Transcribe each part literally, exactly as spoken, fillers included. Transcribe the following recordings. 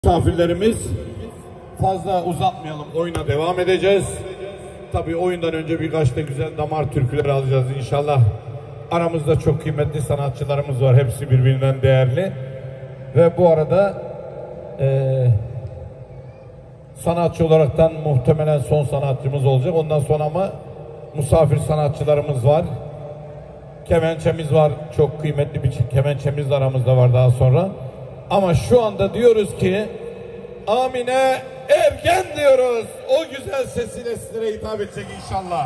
Misafirlerimiz, fazla uzatmayalım, oyuna devam edeceğiz. Tabii oyundan önce birkaç da güzel damar türküleri alacağız inşallah. Aramızda çok kıymetli sanatçılarımız var, hepsi birbirinden değerli. Ve bu arada e, sanatçı olaraktan muhtemelen son sanatçımız olacak. Ondan sonra ama misafir sanatçılarımız var. Kemençemiz var, çok kıymetli bir kemençemiz de aramızda var daha sonra. Ama şu anda diyoruz ki Amine Ergen diyoruz. O güzel sesiyle sizlere hitap edecek inşallah.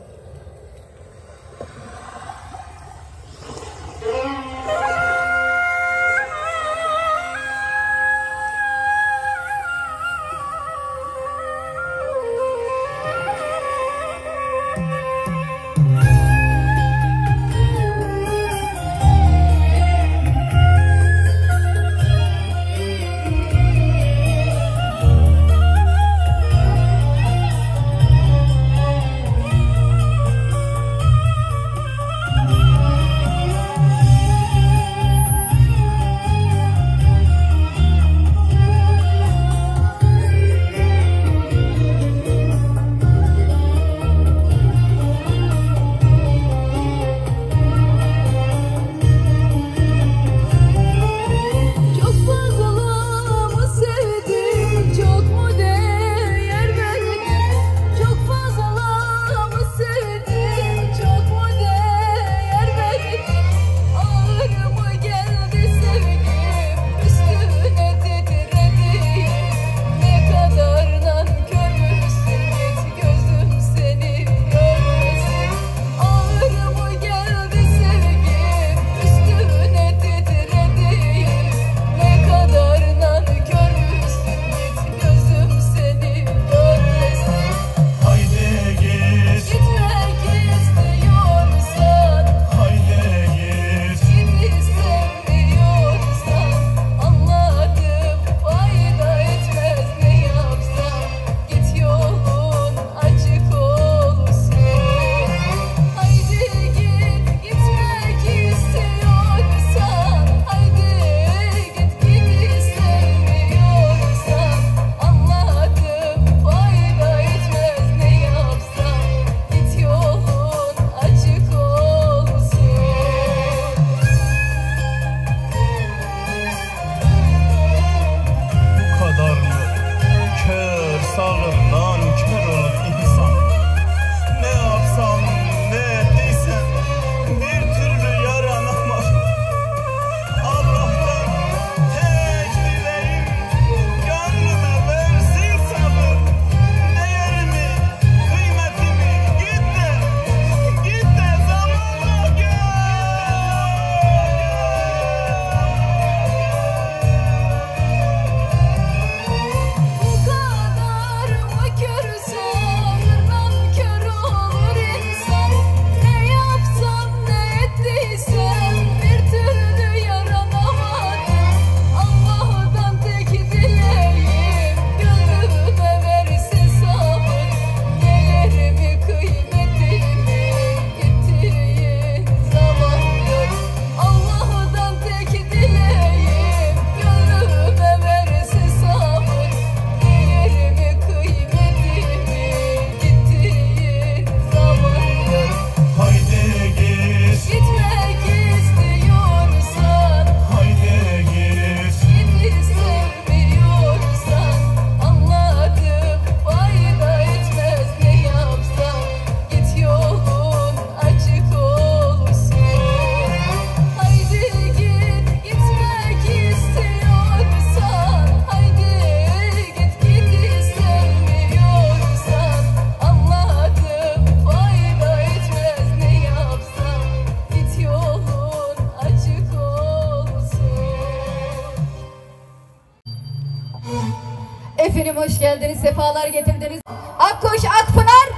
Efendim hoş geldiniz, sefalar getirdiniz. Akkoş, Akpınar.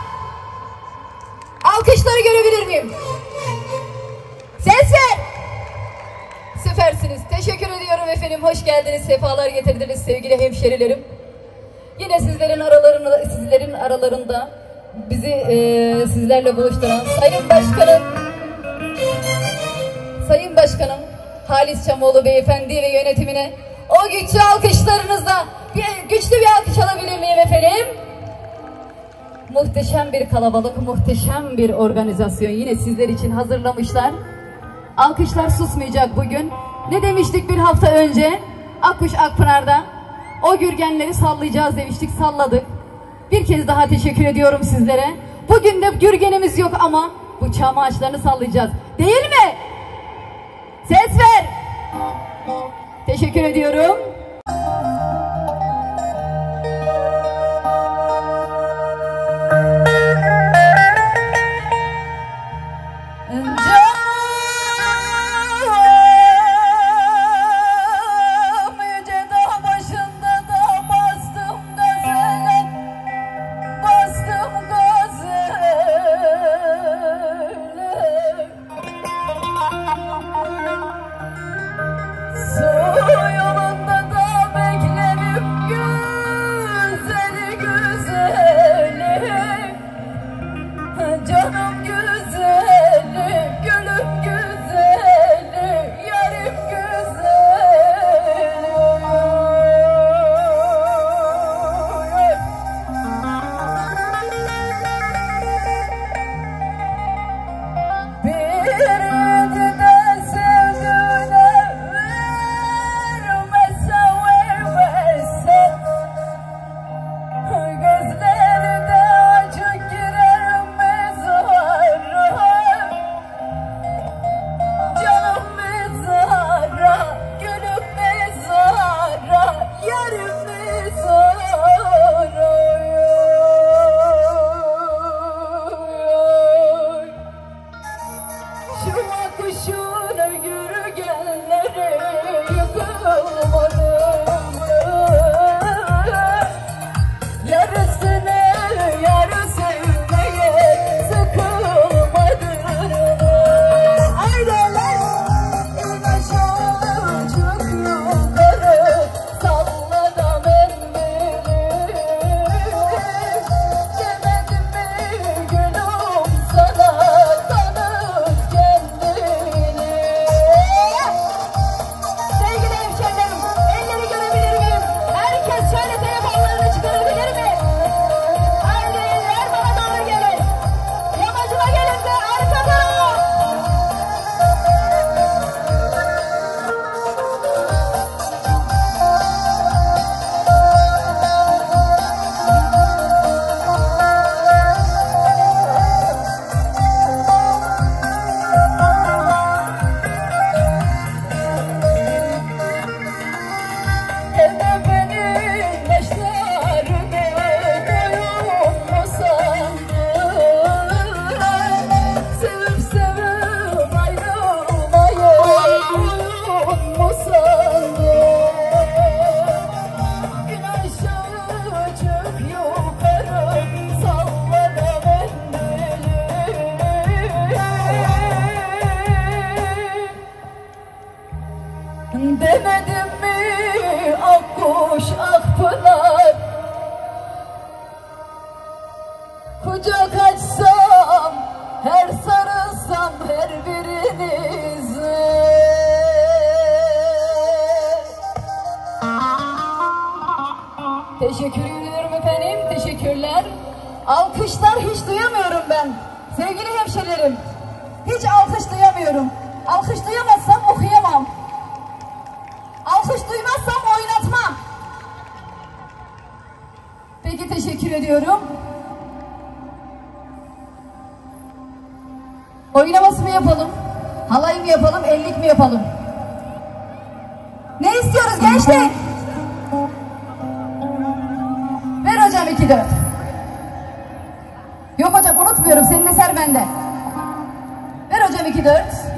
Alkışları görebilir miyim? Ses ver. Süpersiniz. Teşekkür ediyorum efendim. Hoş geldiniz, sefalar getirdiniz sevgili hemşerilerim. Yine sizlerin aralarında, sizlerin aralarında bizi e, sizlerle buluşturan Sayın Başkanım, Sayın Başkanım Halis Çamoğlu Beyefendi ve yönetimine O güçlü alkışlarınızla bir, güçlü bir alkış alabilir miyim efendim? Muhteşem bir kalabalık, muhteşem bir organizasyon yine sizler için hazırlamışlar. Alkışlar susmayacak bugün. Ne demiştik bir hafta önce? Akkuş Akpınar'da o gürgenleri sallayacağız demiştik, salladık. Bir kez daha teşekkür ediyorum sizlere. Bugün de gürgenimiz yok ama bu çam ağaçlarını sallayacağız. Değil mi? Ses ver. Teşekkür ediyorum. Demedim mi Akkuş Akpınar, kucak açsam, her sarılsam her birinizi. Teşekkür ediyorum efendim, teşekkürler. Alkışlar hiç duyamıyorum ben. Sevgili hemşerilerim, hiç alkış duyamıyorum. Alkış duyamazsam okuyamam. Alkış duymazsam oynatmam. Peki, teşekkür ediyorum. Oynaması mı yapalım? Halay mı yapalım? Ellik mi yapalım? Ne istiyoruz gençler? Ver hocam iki dört. Yok hocam, unutmuyorum, senin eser bende. Ver hocam iki dört.